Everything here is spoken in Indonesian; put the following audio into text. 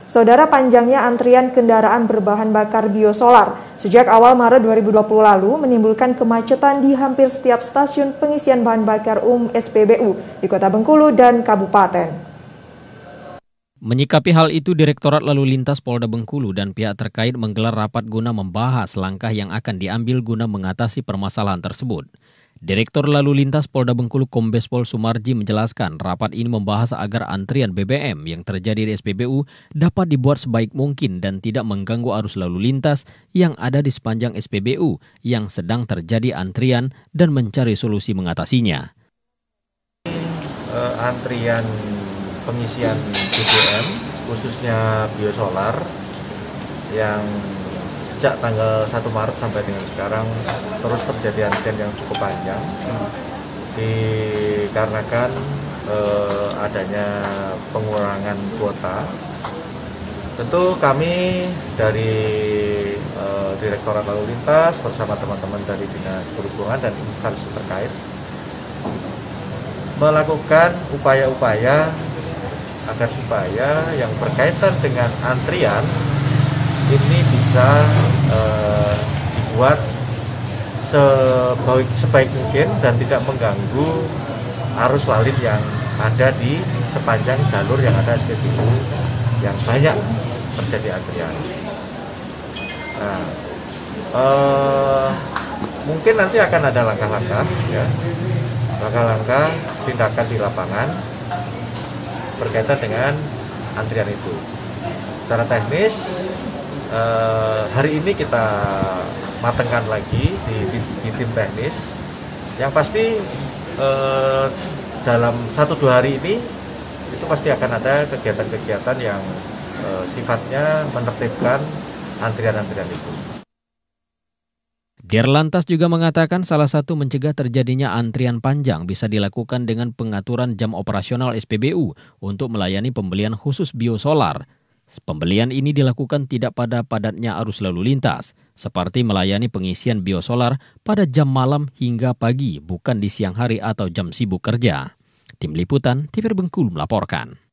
Saudara, panjangnya antrian kendaraan berbahan bakar biosolar sejak awal Maret 2020 lalu menimbulkan kemacetan di hampir setiap stasiun pengisian bahan bakar umum SPBU di Kota Bengkulu dan Kabupaten. Menyikapi hal itu, Direktorat Lalu Lintas Polda Bengkulu dan pihak terkait menggelar rapat guna membahas langkah yang akan diambil guna mengatasi permasalahan tersebut. Direktur Lalu Lintas Polda Bengkulu Kombes Pol Sumarji menjelaskan rapat ini membahas agar antrian BBM yang terjadi di SPBU dapat dibuat sebaik mungkin dan tidak mengganggu arus lalu lintas yang ada di sepanjang SPBU yang sedang terjadi antrian dan mencari solusi mengatasinya. Antrian pengisian BBM khususnya biosolar yang sejak tanggal 1 Maret sampai dengan sekarang terus terjadi antrian yang cukup panjang dikarenakan adanya pengurangan kuota. Tentu kami dari Direktorat Lalu Lintas bersama teman-teman dari Dinas Perhubungan dan instansi terkait melakukan upaya-upaya agar supaya yang berkaitan dengan antrian ini bisa dibuat sebaik mungkin dan tidak mengganggu arus lalu yang ada di sepanjang jalur yang ada SPBU yang banyak terjadi antrian. Nah, mungkin nanti akan ada langkah-langkah, ya, langkah-langkah tindakan di lapangan berkaitan dengan antrian itu. Secara teknis, hari ini kita matangkan lagi di tim teknis. Yang pasti dalam 1-2 hari ini itu pasti akan ada kegiatan-kegiatan yang sifatnya menertibkan antrian-antrian itu. Dirlantas juga mengatakan salah satu mencegah terjadinya antrian panjang bisa dilakukan dengan pengaturan jam operasional SPBU untuk melayani pembelian khusus biosolar. Pembelian ini dilakukan tidak pada padatnya arus lalu lintas, seperti melayani pengisian biosolar pada jam malam hingga pagi, bukan di siang hari atau jam sibuk kerja. Tim Liputan TVRI Bengkulu melaporkan.